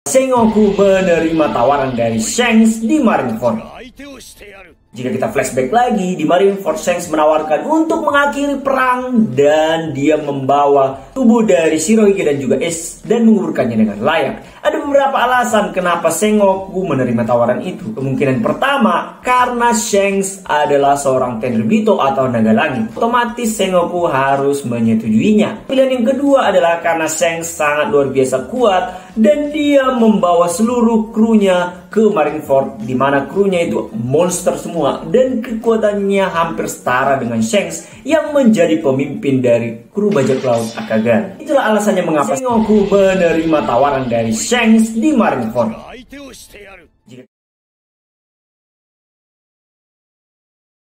Sengoku menerima tawaran dari Shanks di Marineford. Jika kita flashback lagi, di Marineford Shanks menawarkan untuk mengakhiri perang dan dia membawa tubuh dari Shirohige dan juga Ace dan menguburkannya dengan layak. Ada beberapa alasan kenapa Sengoku menerima tawaran itu. Kemungkinan pertama, karena Shanks adalah seorang Tenryubito atau naga langit. Otomatis Sengoku harus menyetujuinya. Pilihan yang kedua adalah karena Shanks sangat luar biasa kuat dan dia membawa seluruh krunya ke Marineford, di mana krunya itu monster semua dan kekuatannya hampir setara dengan Shanks yang menjadi pemimpin dari kru bajak laut Akagan. Itulah alasannya mengapa Sengoku menerima tawaran dari Shanks di Marineford.